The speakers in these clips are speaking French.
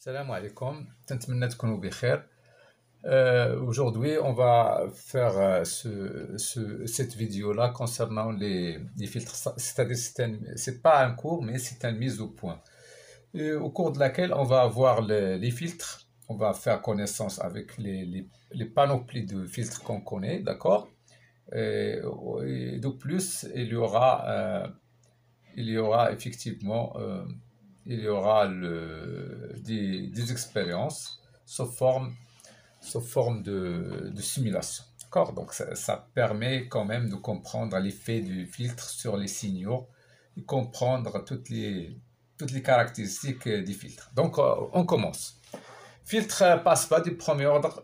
Salam alaikum, نتمنى تكونوا بخير. Aujourd'hui, on va faire cette vidéo-là concernant les filtres. C'est-à-dire, c'est pas un cours, mais c'est une mise au point. Et au cours de laquelle on va avoir les filtres, on va faire connaissance avec les panoplies de filtres qu'on connaît, d'accord? Et de plus, il y aura effectivement des expériences sous forme de simulation. D'accord? Donc ça permet quand même de comprendre l'effet du filtre sur les signaux et comprendre toutes les caractéristiques des filtres. Donc on commence. Filtre passe-pas du premier ordre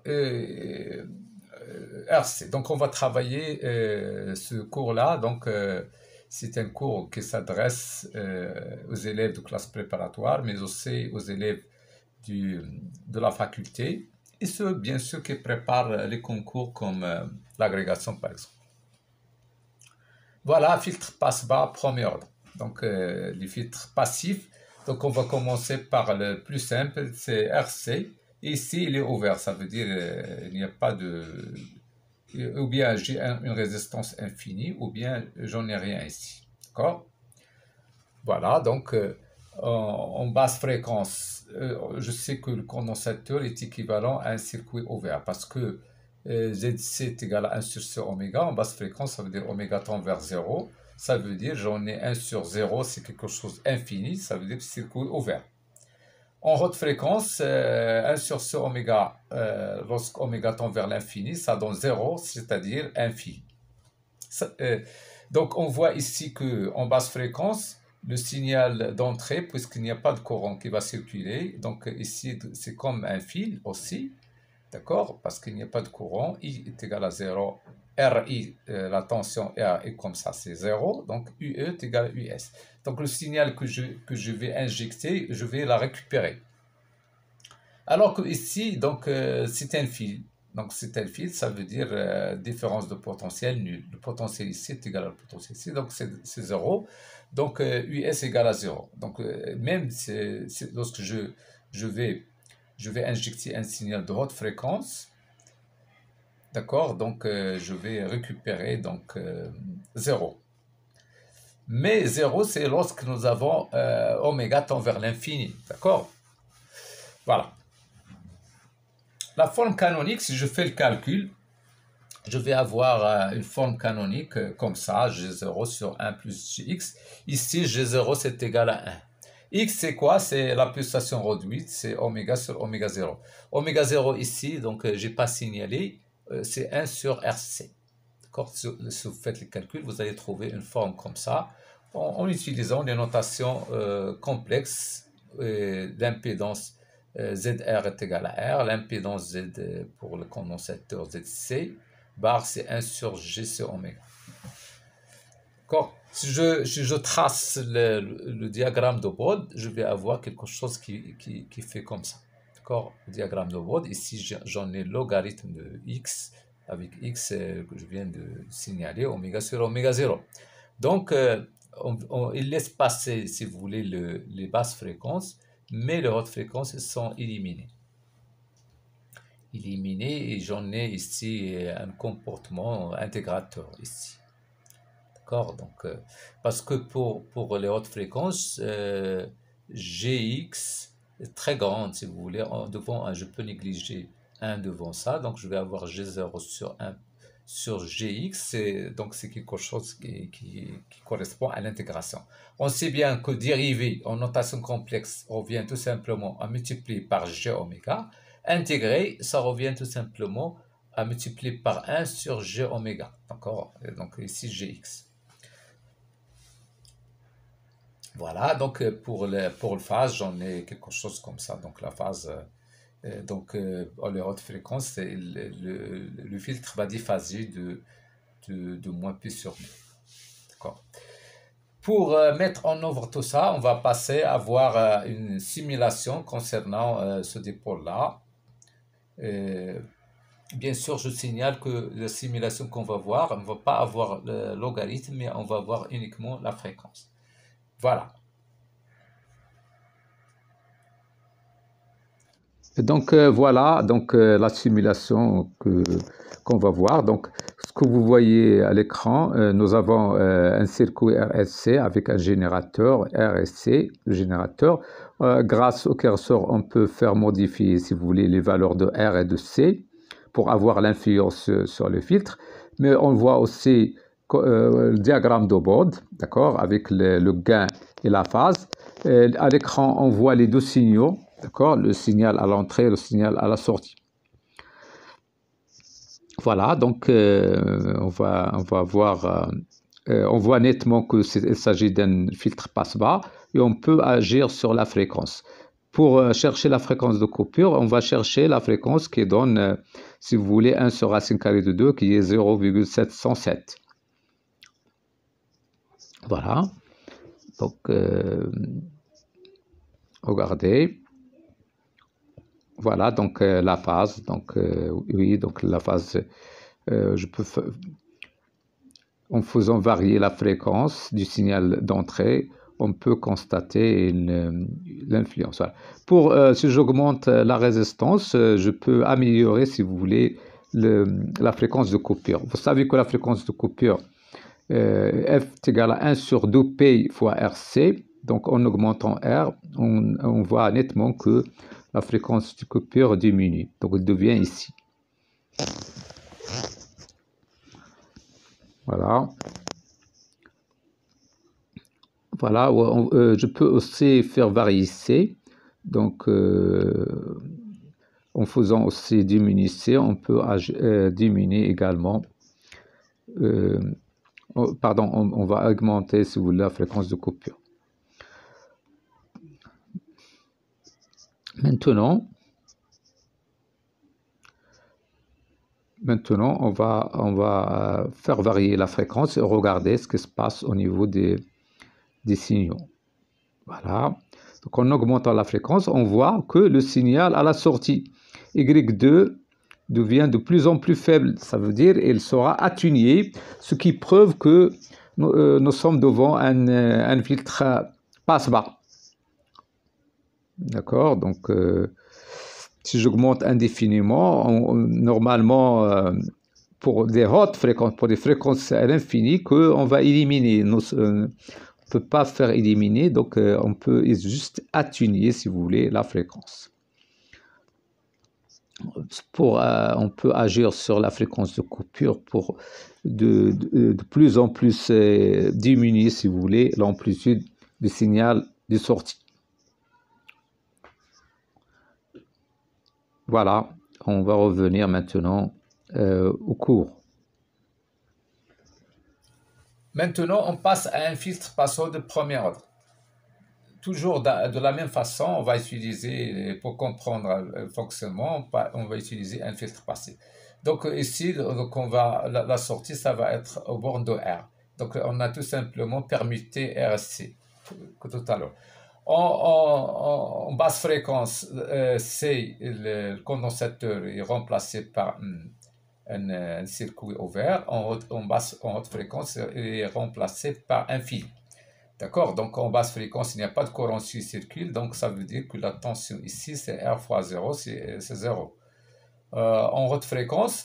RC. Donc on va travailler ce cours-là. Donc c'est un cours qui s'adresse aux élèves de classe préparatoire, mais aussi aux élèves de la faculté, et ceux, bien sûr, qui préparent les concours comme l'agrégation, par exemple. Voilà, filtre passe-bas, premier ordre. Donc, les filtres passifs. Donc, on va commencer par le plus simple, c'est RC. Ici, il est ouvert, ça veut dire il n'y a pas de... Ou bien j'ai une résistance infinie, ou bien j'en ai rien ici. D'accord? Voilà, donc en basse fréquence, je sais que le condensateur est équivalent à un circuit ouvert parce que ZC est égal à 1 sur C oméga. En basse fréquence, ça veut dire oméga tend vers 0. Ça veut dire j'en ai 1 sur 0, c'est quelque chose infini, ça veut dire circuit ouvert. En haute fréquence, 1 sur C oméga, lorsqu'oméga tend vers l'infini, ça donne 0, c'est-à-dire infini. Donc on voit ici qu'en basse fréquence, le signal d'entrée, puisqu'il n'y a pas de courant qui va circuler, donc ici c'est comme un fil aussi, d'accord, parce qu'il n'y a pas de courant, I est égal à 0, RI, la tension R est comme ça, c'est 0, donc UE est égal à US. Donc le signal que je vais injecter, je vais la récupérer. Alors que ici, donc c'est un fil. Donc c'est un fil, ça veut dire différence de potentiel nul. Le potentiel ici est égal au potentiel ici, donc c'est 0. Donc US égale à 0. Donc même lorsque je vais injecter un signal de haute fréquence, d'accord, donc je vais récupérer donc 0. Mais 0, c'est lorsque nous avons oméga tend vers l'infini, d'accord? Voilà. La forme canonique, si je fais le calcul, je vais avoir une forme canonique comme ça, G0 sur 1 plus Gx. Ici, G0, c'est égal à 1. X, c'est quoi? C'est la pulsation réduite, c'est oméga sur oméga 0. Oméga 0 ici, donc je n'ai pas signalé, c'est 1 sur RC. D'accord? Si vous faites le calcul, vous allez trouver une forme comme ça, en utilisant des notations complexes d'impédance. ZR est égal à R, l'impédance Z pour le condensateur ZC, bar c'est 1 sur GC oméga. D'accord? Si je trace le diagramme de Bode, je vais avoir quelque chose qui fait comme ça. D'accord? Le diagramme de Bode, ici j'en ai le logarithme de X, avec X que je viens de signaler, oméga sur oméga 0. Donc, il laisse passer, si vous voulez, les basses fréquences, mais les hautes fréquences sont éliminées. Et j'en ai ici un comportement intégrateur ici. D'accord? Donc, parce que pour les hautes fréquences, Gx est très grande, si vous voulez. Je peux négliger 1 devant ça, donc je vais avoir G0 sur 1 sur Gx, donc c'est quelque chose qui correspond à l'intégration. On sait bien que dériver en notation complexe revient tout simplement à multiplier par G oméga. Intégrer, ça revient tout simplement à multiplier par 1 sur G oméga. D'accord? Donc ici Gx. Voilà, donc pour le phase, j'en ai quelque chose comme ça. Donc la phase... Donc, à la haute fréquence, le filtre va déphaser de moins P sur B. D'accord. Pour mettre en œuvre tout ça, on va passer à voir une simulation concernant ce dipôle-là. Bien sûr, je signale que la simulation qu'on va voir, on ne va pas avoir le logarithme, mais on va voir uniquement la fréquence. Voilà. Donc voilà donc la simulation qu'on va voir. Donc ce que vous voyez à l'écran, nous avons un circuit RSC avec un générateur RSC, le générateur. Grâce au curseur, on peut faire modifier, si vous voulez, les valeurs de R et de C pour avoir l'influence sur le filtre. Mais on voit aussi le diagramme de Bode, d'accord, avec le gain et la phase. À l'écran, on voit les deux signaux. D'accord, le signal à l'entrée, le signal à la sortie. Voilà, donc on va voir, on voit nettement qu'il s'agit d'un filtre passe-bas et on peut agir sur la fréquence. Pour chercher la fréquence de coupure, on va chercher la fréquence qui donne, si vous voulez, 1 sur racine carrée de 2 qui est 0,707. Voilà, donc regardez. Voilà, donc la phase, donc oui, donc la phase, je peux, en faisant varier la fréquence du signal d'entrée, on peut constater l'influence. Voilà. Si j'augmente la résistance, je peux améliorer, si vous voulez, la fréquence de coupure. Vous savez que la fréquence de coupure, F est égal à 1 sur 2P fois RC. Donc en augmentant R, on voit nettement que la fréquence de coupure diminue. Donc elle devient ici. Voilà. Voilà, je peux aussi faire varier C. Donc en faisant aussi diminuer C, on peut diminuer également. Pardon, on va augmenter, si vous voulez, la fréquence de coupure. Maintenant, on va faire varier la fréquence et regarder ce qui se passe au niveau des signaux. Voilà. Donc en augmentant la fréquence, on voit que le signal à la sortie Y2 devient de plus en plus faible. Ça veut dire qu'il sera atténué, ce qui prouve que nous sommes devant un filtre passe-bas. D'accord, donc si j'augmente indéfiniment, normalement, pour des hautes fréquences, pour des fréquences à l'infini, qu'on va éliminer. On ne peut pas faire éliminer, donc on peut juste atténuer, si vous voulez, la fréquence. On peut agir sur la fréquence de coupure pour de plus en plus diminuer, si vous voulez, l'amplitude du signal de sortie. Voilà, on va revenir maintenant au cours. Maintenant, on passe à un filtre passant de premier ordre. Toujours de la même façon, on va utiliser, pour comprendre le fonctionnement, on va utiliser un filtre passé. Donc ici, donc la sortie, ça va être au bord de R. Donc on a tout simplement permuté RSC, que tout à l'heure. En basse fréquence, C, le condensateur est remplacé par un circuit ouvert. En haute fréquence, il est remplacé par un fil. D'accord? Donc en basse fréquence, il n'y a pas de courant qui circule, donc ça veut dire que la tension ici, c'est R fois 0, c'est 0. En haute fréquence,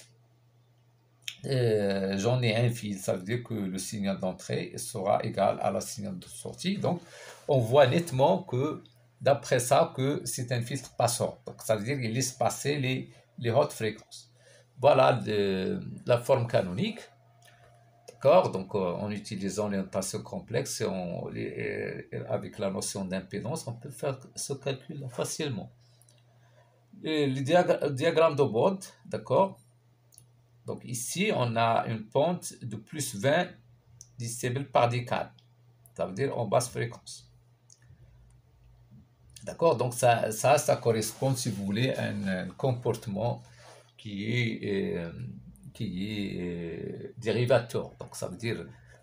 j'en ai un fil, ça veut dire que le signal d'entrée sera égal à la signal de sortie. Donc on voit nettement que, d'après ça, que c'est un filtre passant. Donc ça veut dire qu'il laisse passer les hautes fréquences. Voilà la forme canonique. D'accord, donc en utilisant l'orientation complexe et avec la notion d'impédance, on peut faire ce calcul facilement. Et le diagramme de Bode, d'accord. Donc ici, on a une pente de plus 20 décibels par décade. Ça veut dire en basse fréquence. D'accord, donc ça correspond, si vous voulez, à un comportement qui est dérivateur. Donc ça veut dire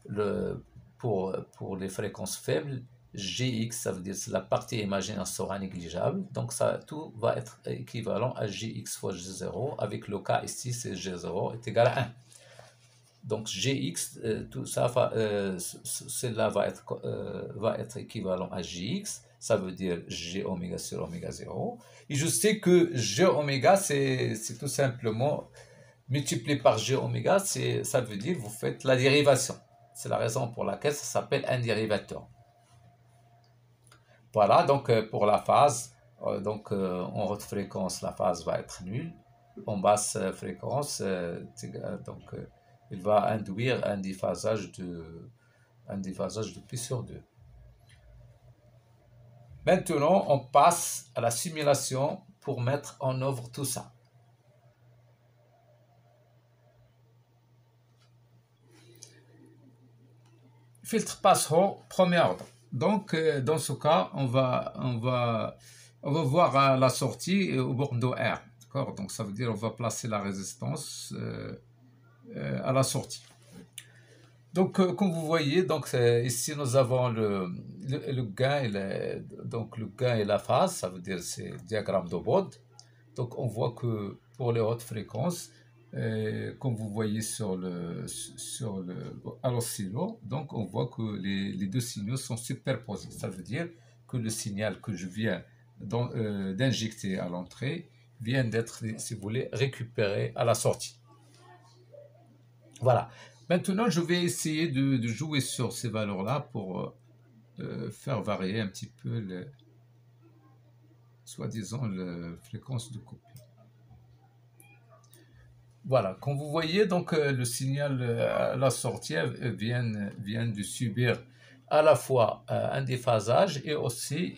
pour les fréquences faibles, Gx, ça veut dire que la partie imaginaire sera négligeable. Donc ça, tout va être équivalent à Gx fois G0, avec le cas ici, c'est G0 est égal à 1. Donc Gx, tout ça, cela va être équivalent à Gx. ça veut dire G oméga sur oméga 0. Et je sais que G oméga, c'est tout simplement multiplié par G oméga, ça veut dire vous faites la dérivation. C'est la raison pour laquelle ça s'appelle un dérivateur. Voilà, donc pour la phase, en haute fréquence, la phase va être nulle. En basse fréquence, il va induire un déphasage de pi sur 2. Maintenant, on passe à la simulation pour mettre en œuvre tout ça. Filtre passe-haut, premier ordre. Donc, dans ce cas, on va voir à la sortie au bord de R. D'accord? Donc, ça veut dire on va placer la résistance à la sortie. Donc, comme vous voyez, donc, ici, nous avons le gain et la phase, ça veut dire c'est le diagramme de Bode. Donc, on voit que pour les hautes fréquences, comme vous voyez à l'oscillo, donc on voit que les deux signaux sont superposés. Ça veut dire que le signal que je viens d'injecter à l'entrée vient d'être, si vous voulez, récupéré à la sortie. Voilà. Maintenant, je vais essayer de jouer sur ces valeurs-là pour faire varier un petit peu, soi-disant, la fréquence de coupure. Voilà, comme vous voyez, donc le signal à la sortie vient de subir à la fois un déphasage et aussi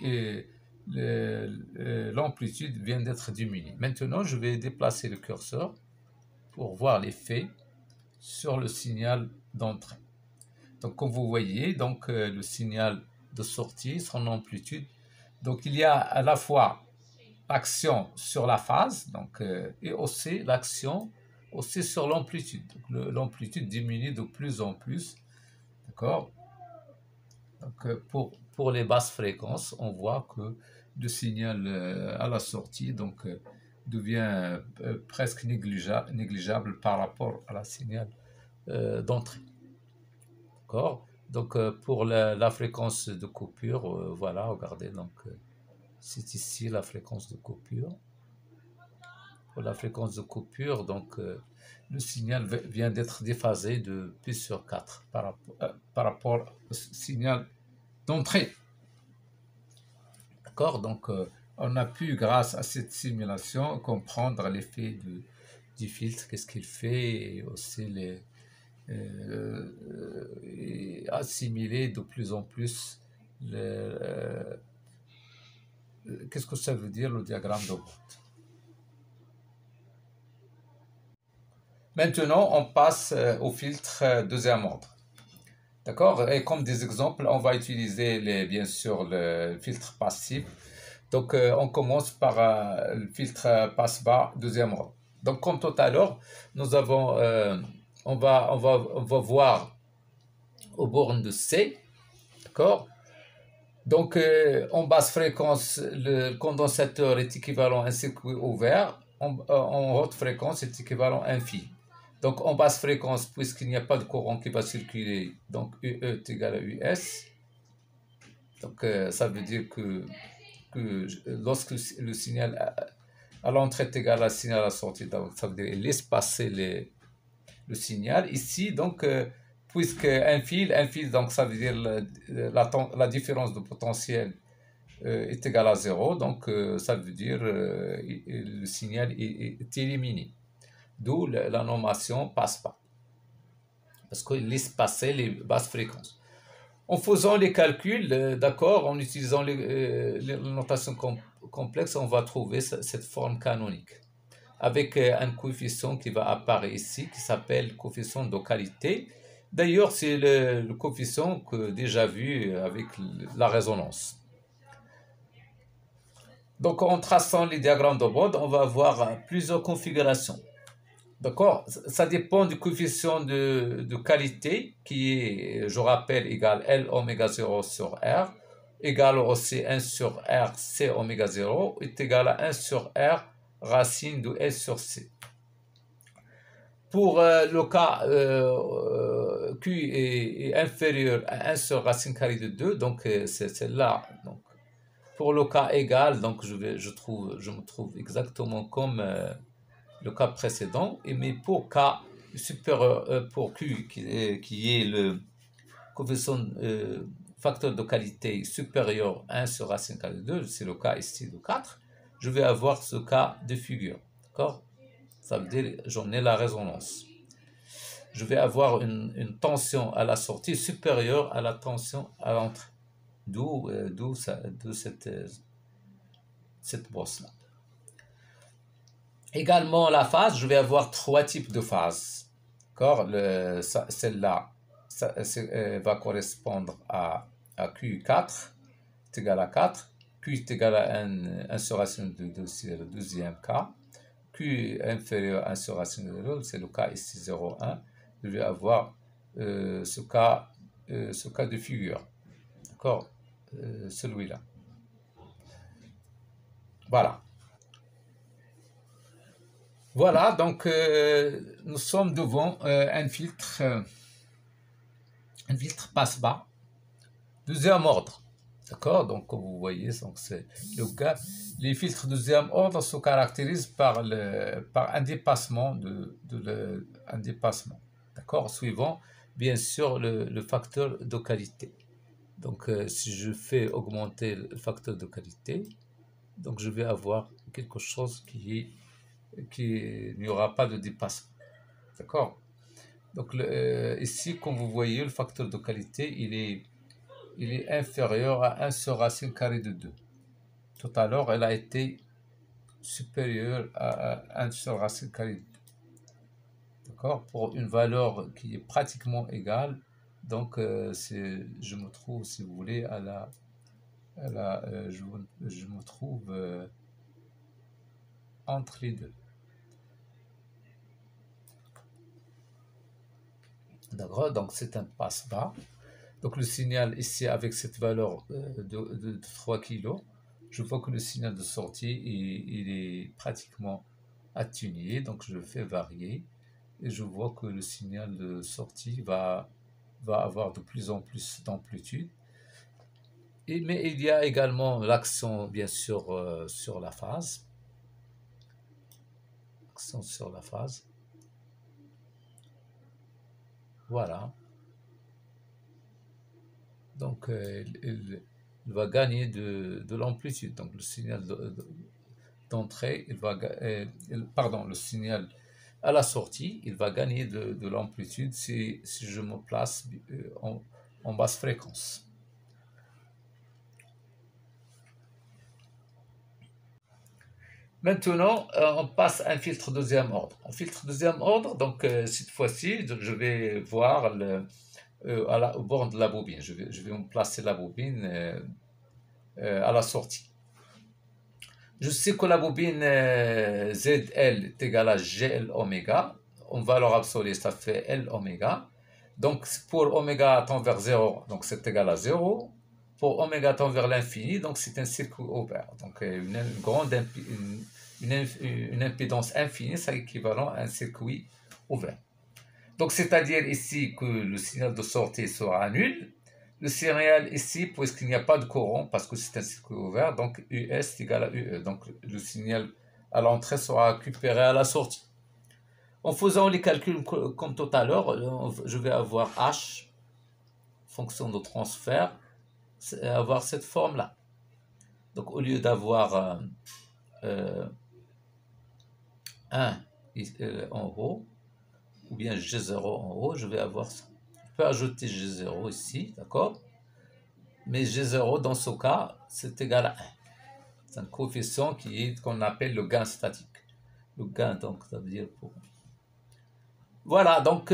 l'amplitude vient d'être diminuée. Maintenant, je vais déplacer le curseur pour voir l'effet sur le signal d'entrée. Donc, comme vous voyez, donc le signal de sortie, son amplitude. Donc, il y a à la fois l'action sur la phase, donc et aussi l'action aussi sur l'amplitude. L'amplitude diminue de plus en plus, d'accord? Donc, pour les basses fréquences, on voit que le signal à la sortie donc devient presque négligeable par rapport à la signal d'entrée. D'accord? Donc, pour la fréquence de coupure, voilà, regardez, donc c'est ici la fréquence de coupure. Pour la fréquence de coupure, donc le signal vient d'être déphasé de pi sur 4 par rapport au signal d'entrée. D'accord? Donc, on a pu, grâce à cette simulation, comprendre l'effet du filtre, qu'est-ce qu'il fait, et aussi et assimiler de plus en plus qu'est-ce que ça veut dire le diagramme de Bode. Maintenant, on passe au filtre deuxième ordre. D'accord? Et comme des exemples, on va utiliser bien sûr le filtre passif. Donc, on commence par le filtre passe-bas deuxième ordre. Donc, comme tout à l'heure, nous avons, on va voir aux bornes de C, d'accord? Donc, en basse fréquence, le condensateur est équivalent à un circuit ouvert. En haute fréquence, c'est équivalent à un fil. Donc, en basse fréquence, puisqu'il n'y a pas de courant qui va circuler, donc UE est égal à US. Donc, ça veut dire que lorsque le signal à l'entrée est égal à signal à la sortie, donc ça veut dire qu'il laisse passer le signal. Ici, donc, puisque un fil, donc ça veut dire la différence de potentiel est égale à 0, donc ça veut dire le signal est éliminé. D'où la nommation passe-pas, parce qu'il laisse passer les basses fréquences. En faisant les calculs, d'accord, en utilisant les notations complexes, on va trouver cette forme canonique, avec un coefficient qui va apparaître ici, qui s'appelle coefficient de qualité. D'ailleurs, c'est le coefficient que déjà vu avec la résonance. Donc, en traçant les diagrammes de Bode, on va avoir plusieurs configurations. D'accord? Ça dépend du coefficient de qualité qui est, je rappelle, égal L oméga 0 sur R, égal aussi 1 sur R C oméga 0, est égal à 1 sur R racine de L sur C. Pour le cas Q est inférieur à 1 sur racine carrée de 2, donc c'est là. Donc, Pour le cas égal, donc je me trouve exactement comme le cas précédent. Mais pour K supérieur, pour Q qui est le coefficient facteur de qualité supérieur à 1 sur racine carrée de 2, c'est le cas ici de 4, je vais avoir ce cas de figure. D'accord? Ça veut dire j'en ai la résonance. Je vais avoir une tension à la sortie supérieure à la tension à l'entrée. D'où cette brosse-là. Également, la phase, je vais avoir 3 types de phases. D'accord? Celle-là va correspondre à Q4, est égal à 4. Q est égal à 1 sur racine de 2, c'est le deuxième cas. Q est inférieur à 1 sur racine de 2, c'est le cas ici 0, 1. Je vais avoir ce cas de figure. D'accord? Celui-là. Voilà. Voilà, donc nous sommes devant un filtre passe-bas, deuxième ordre. D'accord? Donc, comme vous voyez, c'est le cas. Les filtres deuxième ordre se caractérisent par un dépassement un dépassement. D'accord? Suivant, bien sûr, le facteur de qualité. Donc, si je fais augmenter le facteur de qualité, donc je vais avoir quelque chose qui n'y aura pas de dépassement. D'accord? Donc, ici, comme vous voyez, le facteur de qualité, il est inférieur à 1 sur racine carrée de 2. Tout à l'heure, elle a été supérieure à 1 sur racine carrée de 2. D'accord? Pour une valeur qui est pratiquement égale. Donc, je me trouve, si vous voulez, je me trouve entre les deux. D'accord? Donc, c'est un passe-bas. Donc, le signal ici, avec cette valeur de 3 kg, je vois que le signal de sortie, il est pratiquement atténué. Donc, je fais varier. Et je vois que le signal de sortie va avoir de plus en plus d'amplitude. Mais il y a également l'accent, bien sûr, sur la phase. Accent sur la phase. Voilà. Donc, il va gagner de l'amplitude. Donc, le signal d'entrée, le signal à la sortie, il va gagner de l'amplitude si je me place en basse fréquence. Maintenant, on passe à un filtre deuxième ordre. Un filtre deuxième ordre, donc cette fois-ci, je vais voir au bord de la bobine. Je vais me placer la bobine à la sortie. Je sais que la bobine ZL est égale à GL oméga. En valeur absolue, ça fait L oméga. Donc, pour oméga tend vers 0, donc c'est égal à 0. Pour oméga tend vers l'infini, donc c'est un circuit ouvert. Donc, une impédance infinie, c'est équivalent à un circuit ouvert. Donc, c'est-à-dire ici que le signal de sortie sera nul. Le signal ici, puisqu'il n'y a pas de courant, parce que c'est un circuit ouvert, donc US est égal à UE. Donc, le signal à l'entrée sera récupéré à la sortie. En faisant les calculs comme tout à l'heure, je vais avoir H, fonction de transfert, avoir cette forme-là. Donc, au lieu d'avoir 1 en haut, ou bien G0 en haut, je vais avoir ça. Je peux ajouter G0 ici, d'accord? Mais G0, dans ce cas, c'est égal à 1. C'est un coefficient qu'on appelle le gain statique. Le gain, donc, ça veut dire pour... Voilà, donc,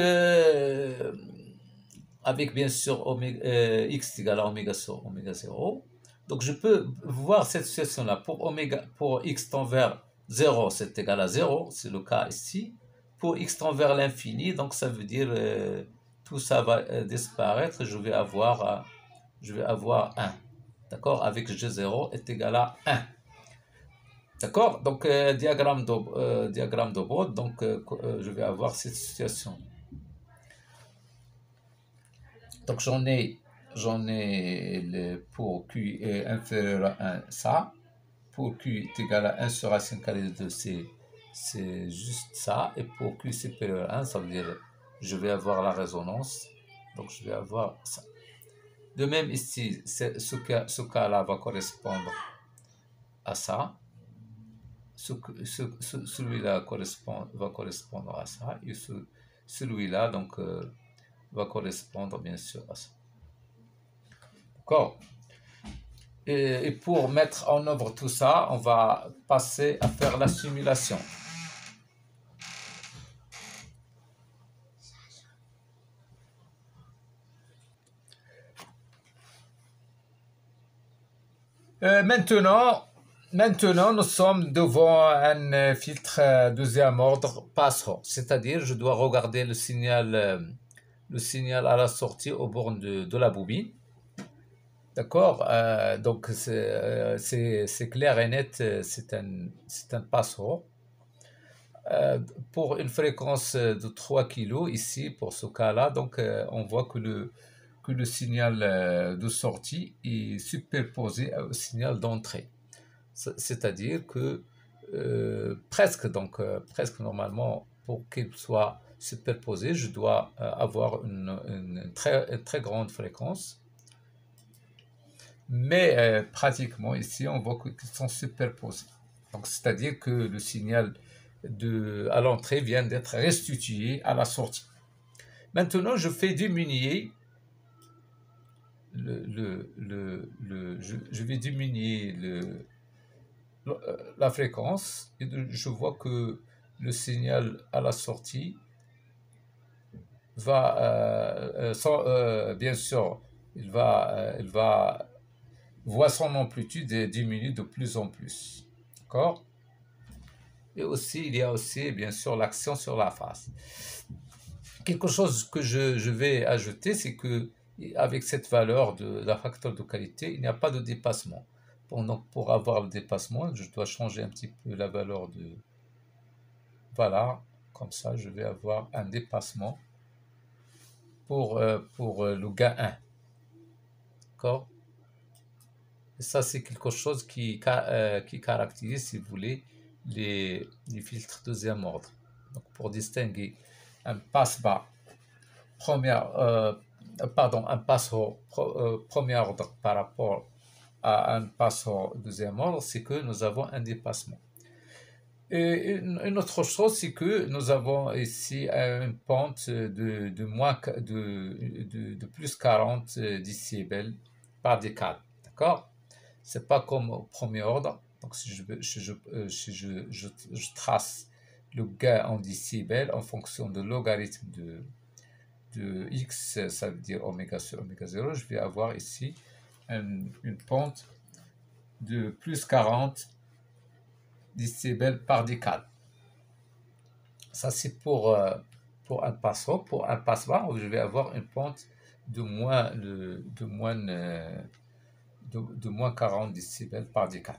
avec bien sûr x égale à oméga sur oméga 0. Donc, je peux voir cette situation-là. Pour x tend vers 0, c'est égal à 0. C'est le cas ici. Pour x tend vers l'infini, donc ça veut dire tout ça va disparaître. Je vais avoir 1. D'accord? Avec G0 est égal à 1. D'accord? Donc, diagramme de Bode, donc je vais avoir cette situation. Donc, j'en ai j'en ai pour Q est inférieur à 1, ça. Pour Q est égal à 1 sur racine carrée de 2, c'est juste ça. Et pour Q supérieur à 1, ça veut dire je vais avoir la résonance. Donc je vais avoir ça. De même ici, ce cas-là va correspondre à ça. Celui-là va correspondre à ça. Et celui-là, donc, va correspondre bien sûr à ça. D'accord? Et pour mettre en œuvre tout ça, on va passer à faire la simulation. Maintenant, nous sommes devant un filtre deuxième ordre passe-haut, c'est-à-dire je dois regarder le signal à la sortie aux bornes de la bobine. D'accord? Donc c'est clair et net, c'est un passe-haut. Pour une fréquence de 3 kg ici, pour ce cas-là, donc on voit que le signal de sortie est superposé au signal d'entrée. C'est-à-dire que presque normalement, pour qu'il soit superposé, je dois avoir une très grande fréquence. Mais pratiquement ici, on voit qu'ils sont superposés. Donc, c'est-à-dire que le signal à l'entrée vient d'être restitué à la sortie. Maintenant, je fais diminuer je vais diminuer la fréquence et je vois que le signal à la sortie va, bien sûr, il va voir son amplitude diminuer de plus en plus. D'accord? Et aussi, il y a aussi, bien sûr, l'action sur la face. Quelque chose que je vais ajouter, c'est que avec cette valeur de la facteur de qualité, il n'y a pas de dépassement. Donc, pour avoir le dépassement, je dois changer un petit peu la valeur de... Voilà, comme ça, je vais avoir un dépassement pour le gain 1. D'accord? Et ça, c'est quelque chose qui caractérise, si vous voulez, les filtres deuxième ordre. Donc, pour distinguer un passe-bas un passe-haut premier ordre par rapport à un passe-haut deuxième ordre, c'est que nous avons un dépassement. Et une autre chose, c'est que nous avons ici une pente de plus 40 décibels par décade. D'accord? C'est pas comme au premier ordre. Donc, si je trace le gain en décibels en fonction de logarithme de x, ça veut dire oméga sur oméga 0, je vais avoir ici une pente de plus 40 décibels par décade. Ça, c'est pour un passe-haut. Pour un passe-bas, je vais avoir une pente de moins 40 décibels par décade.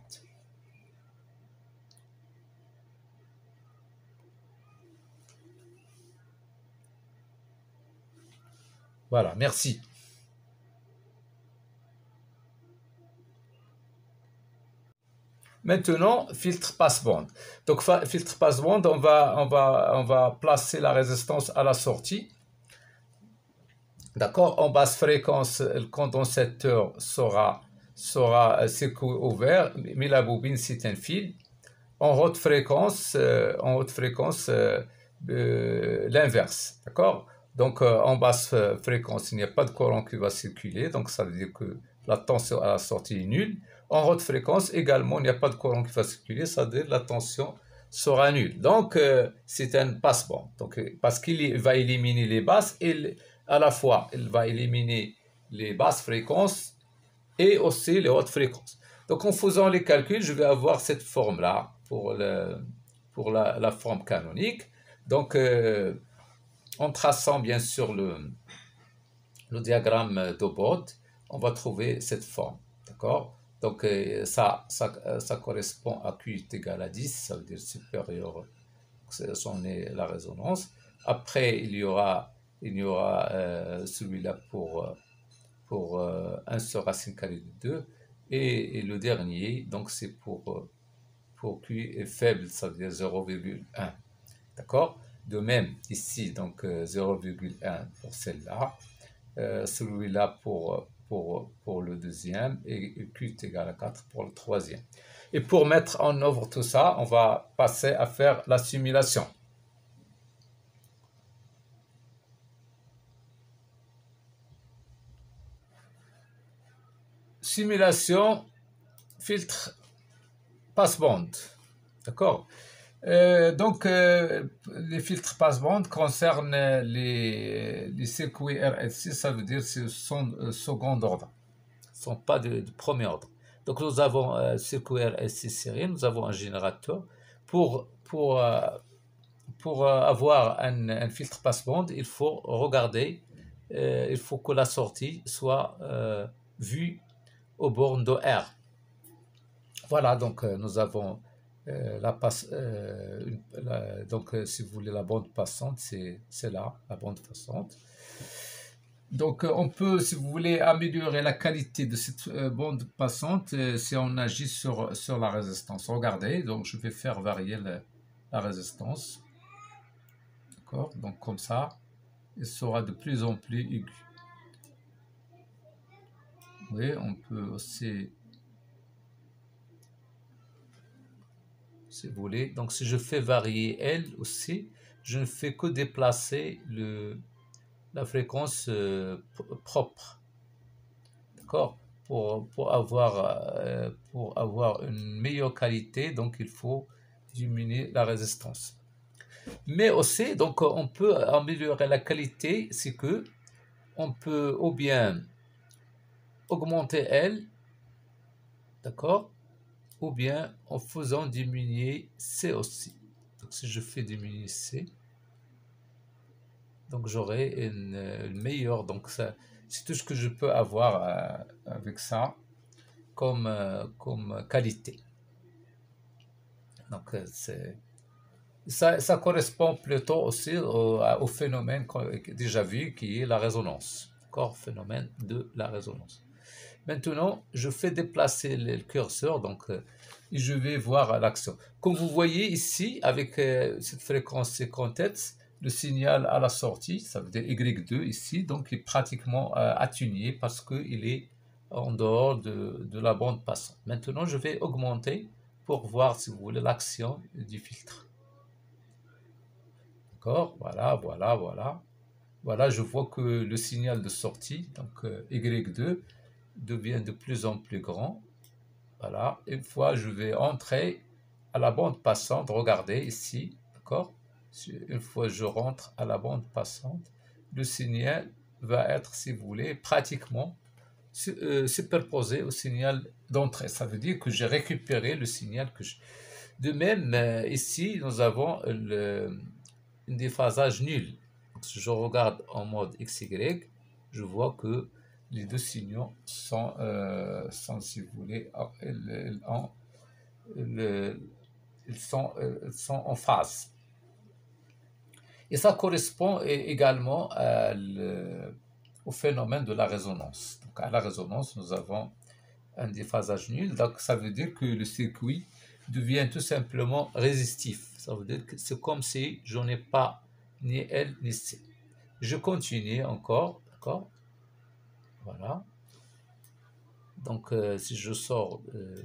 Voilà, merci. Maintenant, filtre passe-bande. Donc, filtre passe-bande, on va placer la résistance à la sortie. D'accord? En basse fréquence, le condensateur sera circuit ouvert, mais la bobine, c'est un fil. En haute fréquence, l'inverse. D'accord? Donc, en basse fréquence, il n'y a pas de courant qui va circuler. Donc, ça veut dire que la tension à la sortie est nulle. En haute fréquence, également, il n'y a pas de courant qui va circuler. Ça veut dire que la tension sera nulle. Donc, c'est un passe-bande. Donc, parce qu'il va éliminer les basses et à la fois, il va éliminer les basses fréquences et aussi les hautes fréquences. Donc, en faisant les calculs, je vais avoir cette forme-là pour la forme canonique. Donc, en traçant bien sûr le diagramme d'Obod, on va trouver cette forme. D'accord? Donc, ça correspond à Q est égal à 10, ça veut dire supérieur, c'en est la résonance. Après, il y aura celui-là pour pour 1 sur racine carrée de 2. Et le dernier, donc c'est pour Q est faible, ça veut dire 0,1. D'accord? De même, ici, donc 0,1 pour celle-là. Celui-là pour le deuxième. Et Q est égal à 4 pour le troisième. Et pour mettre en œuvre tout ça, on va passer à faire la simulation. Simulation, filtre, passe-bande. D'accord? Les filtres passe-bande concernent les circuits RLC, ça veut dire que ce sont second ordre, ce ne sont pas de premier ordre. Donc nous avons circuit RLC série, nous avons un générateur. Pour avoir un filtre passe-bande, il faut regarder, il faut que la sortie soit vue aux bornes de R. Voilà, donc nous avons si vous voulez la bande passante, c'est là, la bande passante. Donc on peut, si vous voulez, améliorer la qualité de cette bande passante si on agit sur la résistance. Regardez, donc je vais faire varier la résistance. D'accord, donc comme ça, il sera de plus en plus aigu. Oui, on peut aussi, si vous voulez, donc si je fais varier L aussi, je ne fais que déplacer la fréquence propre. D'accord? Pour avoir une meilleure qualité, donc il faut diminuer la résistance. Mais aussi, donc on peut améliorer la qualité, c'est que on peut ou bien augmenter L, d'accord? Ou bien en faisant diminuer C aussi. Donc si je fais diminuer C, donc j'aurai une meilleure, donc ça, c'est tout ce que je peux avoir avec ça comme qualité. Donc ça correspond plutôt aussi au phénomène déjà vu qui est la résonance. D'accord? Phénomène de la résonance. Maintenant, je fais déplacer le curseur, donc et je vais voir l'action. Comme vous voyez ici, avec cette fréquence 50 Hz, le signal à la sortie, ça veut dire Y2 ici, donc il est pratiquement atténué parce qu'il est en dehors de la bande passante. Maintenant, je vais augmenter pour voir, si vous voulez, l'action du filtre. D'accord? Voilà, voilà, voilà. Voilà, je vois que le signal de sortie, donc Y2, devient de plus en plus grand. Voilà, une fois je vais entrer à la bande passante, regardez ici, d'accord? Une fois je rentre à la bande passante, le signal va être, si vous voulez, pratiquement superposé au signal d'entrée. Ça veut dire que j'ai récupéré le signal que je... De même, ici, nous avons un déphasage nul. Si je regarde en mode XY, je vois que les deux signaux sont, si vous voulez, ils sont en phase. Et ça correspond également au phénomène de la résonance. Donc à la résonance, nous avons un déphasage nul. Donc ça veut dire que le circuit devient tout simplement résistif. Ça veut dire que c'est comme si je n'ai pas ni L ni C. Je continue encore, d'accord? Voilà. Donc, si je sors,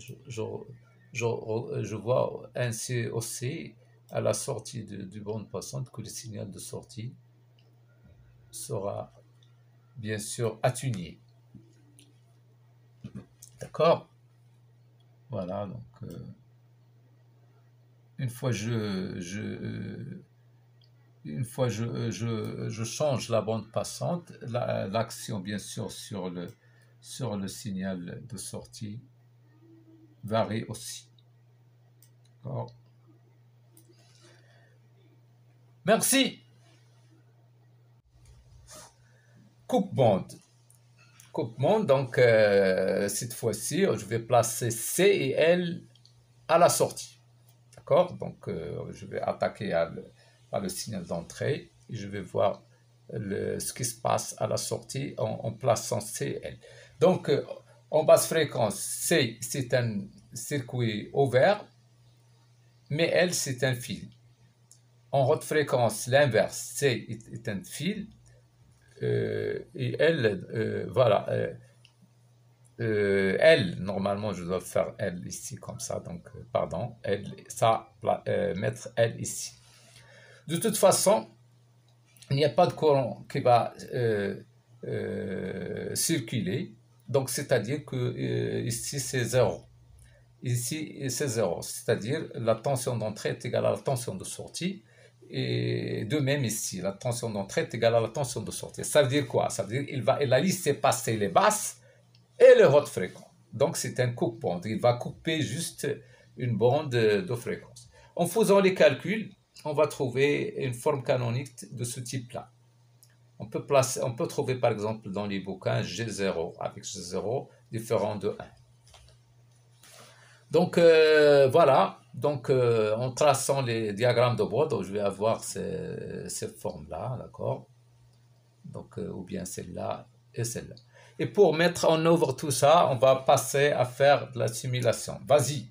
je vois ainsi aussi à la sortie du bande passante que le signal de sortie sera bien sûr atténué. D'accord? Voilà, donc une fois je change la bande passante, l'action bien sûr sur le signal de sortie varie aussi. D'accord? Merci. Coupe-bande. Coupe-bande, donc cette fois-ci, je vais placer C et L à la sortie. D'accord? Donc je vais attaquer par le signal d'entrée et je vais voir ce qui se passe à la sortie en plaçant C, L. Donc, en basse fréquence, C, c'est un circuit ouvert, mais L, c'est un fil. En haute fréquence, l'inverse, C est un fil, et L, voilà. L, normalement, je dois faire L ici, comme ça, donc, pardon, L, ça, mettre L ici. De toute façon, il n'y a pas de courant qui va circuler, donc c'est-à-dire que ici, c'est 0. Ici, c'est 0, c'est-à-dire la tension d'entrée est égale à la tension de sortie, et de même ici, la tension d'entrée est égale à la tension de sortie. Ça veut dire quoi? Ça veut dire qu'il va laisser passer les basses et les hautes fréquences. Donc, c'est un coupe-bande. Il va couper juste une bande de fréquence. En faisant les calculs, on va trouver une forme canonique de ce type-là. On peut trouver par exemple dans les bouquins G0 avec G0 différent de 1. Donc voilà, donc en traçant les diagrammes de bord, je vais avoir ces formes-là, d'accord? Donc ou bien celle-là et celle-là. Et pour mettre en œuvre tout ça, on va passer à faire de la simulation. Vas-y.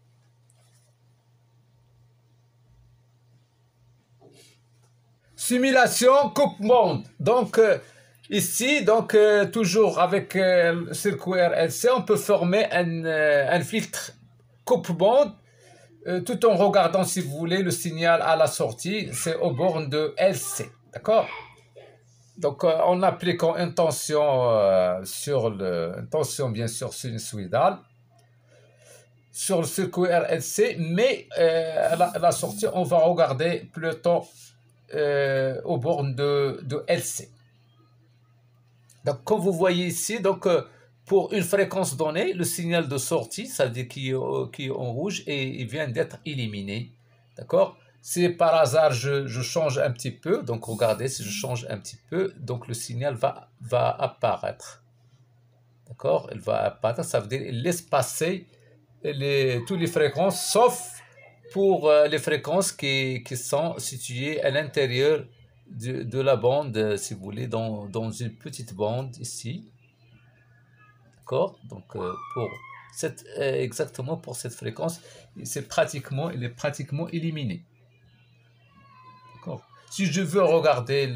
Simulation coupe-monde. Donc ici, donc toujours avec le circuit RLC, on peut former un filtre coupe-bande tout en regardant, si vous voulez, le signal à la sortie, c'est aux bornes de LC. D'accord? Donc en appliquant une tension une tension bien sûr sinusoïdale sur le circuit RLC, mais à la sortie, on va regarder plutôt aux bornes de LC. Donc, comme vous voyez ici, donc, pour une fréquence donnée, le signal de sortie, ça veut dire qu'il est en rouge et il vient d'être éliminé. D'accord? Si par hasard je change un petit peu, donc regardez, si je change un petit peu, donc le signal va apparaître. D'accord? Il va apparaître, ça veut dire qu'il laisse passer toutes les fréquences, sauf pour les fréquences qui sont situées à l'intérieur de la bande, si vous voulez, dans une petite bande ici. D'accord? Donc, exactement pour cette fréquence, il est pratiquement éliminé. D'accord? Si je veux regarder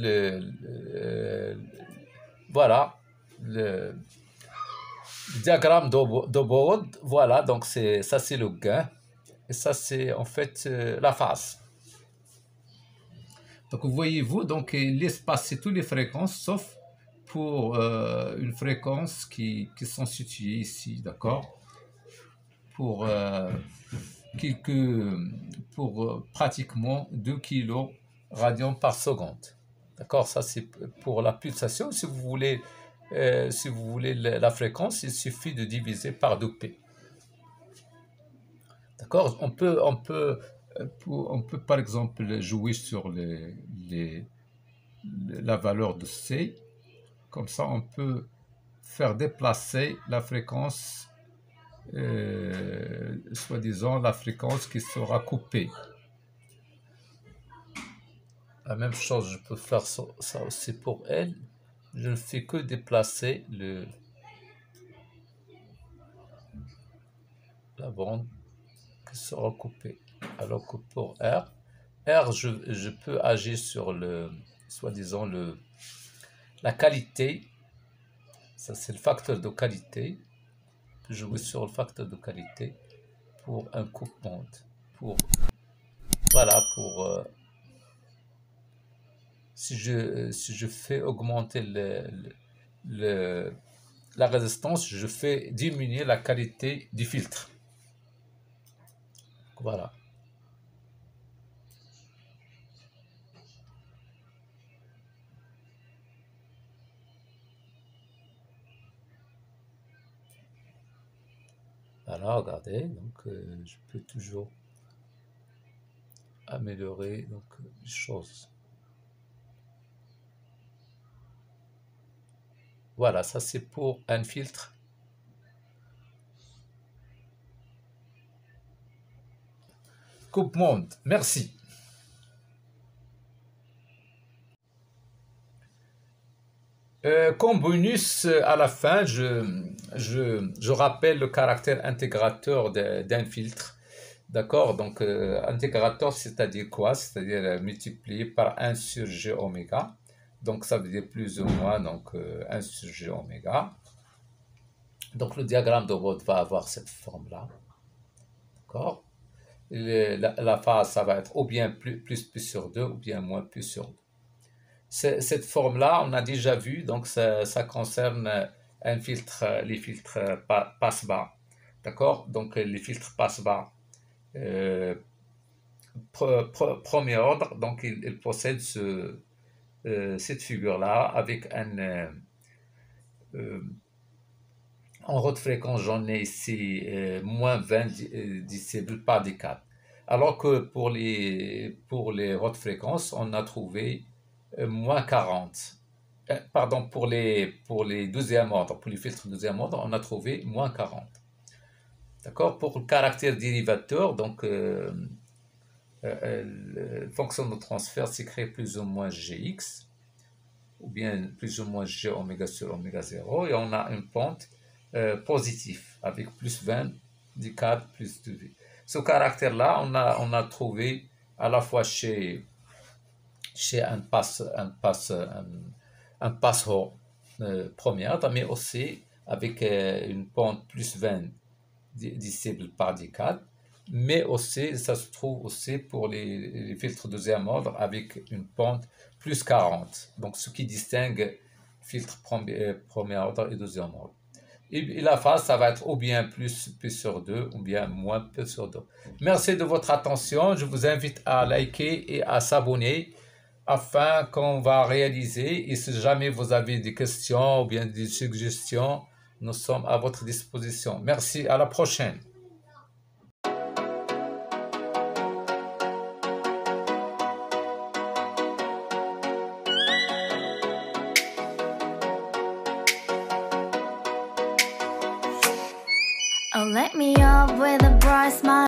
voilà, le diagramme de bord, voilà, donc ça c'est le gain, et ça c'est en fait la phase. Donc voyez-vous, donc il laisse passer toutes les fréquences, sauf pour une fréquence qui sont situées ici, d'accord? Pour pratiquement 2 kg radians par seconde. D'accord? Ça c'est pour la pulsation. Si vous voulez la fréquence, il suffit de diviser par 2p. D'accord? On peut par exemple jouer sur la valeur de C. Comme ça, on peut faire déplacer la fréquence, soi-disant la fréquence qui sera coupée. La même chose, je peux faire ça aussi pour elle. Je ne fais que déplacer la bande qui sera coupée. Alors que pour R, je peux agir sur soi-disant la qualité. Ça, c'est le facteur de qualité. Je jouer sur le facteur de qualité pour un coupe-bande. Voilà, si je fais augmenter la résistance, je fais diminuer la qualité du filtre. Voilà. Voilà, regardez, donc je peux toujours améliorer donc, les choses. Voilà, ça c'est pour un filtre. Coupe-monde, merci. Comme bonus, à la fin, je rappelle le caractère intégrateur d'un filtre. D'accord? Donc, intégrateur, c'est-à-dire quoi? C'est-à-dire multiplié par 1 sur G oméga. Donc, ça veut dire plus ou moins donc, 1 sur G oméga. Donc, le diagramme de Rode va avoir cette forme-là. D'accord? La phase, ça va être ou bien plus sur 2 ou bien moins plus sur 2. Cette forme-là, on a déjà vu, donc ça concerne un filtre, les filtres passe-bas. D'accord? Donc les filtres passe-bas, premier ordre, donc ils possèdent cette figure-là avec en haute fréquence, j'en ai ici moins 20 décibels par décade. Alors que pour les hautes fréquences, on a trouvé moins 40. Pardon, pour les 12e ordre, pour les filtres 12e ordre, on a trouvé moins 40. D'accord? Pour le caractère dérivateur, donc fonction de transfert s'écrit plus ou moins Gx, ou bien plus ou moins G oméga sur oméga 0, et on a une pente positive avec plus 20 décades plus 2. Ce caractère-là, on a trouvé à la fois chez un passe-haut première, mais aussi avec une pente plus 20 décibels par décade, mais aussi ça se trouve aussi pour les filtres deuxième ordre avec une pente plus 40, donc ce qui distingue filtre premier ordre et deuxième ordre. Et la phase, ça va être ou bien plus sur 2 ou bien moins plus sur 2. Merci de votre attention. Je vous invite à liker et à s'abonner afin qu'on va réaliser. Et si jamais vous avez des questions ou bien des suggestions, nous sommes à votre disposition. Merci, à la prochaine. Oh, let me up with a bright smile.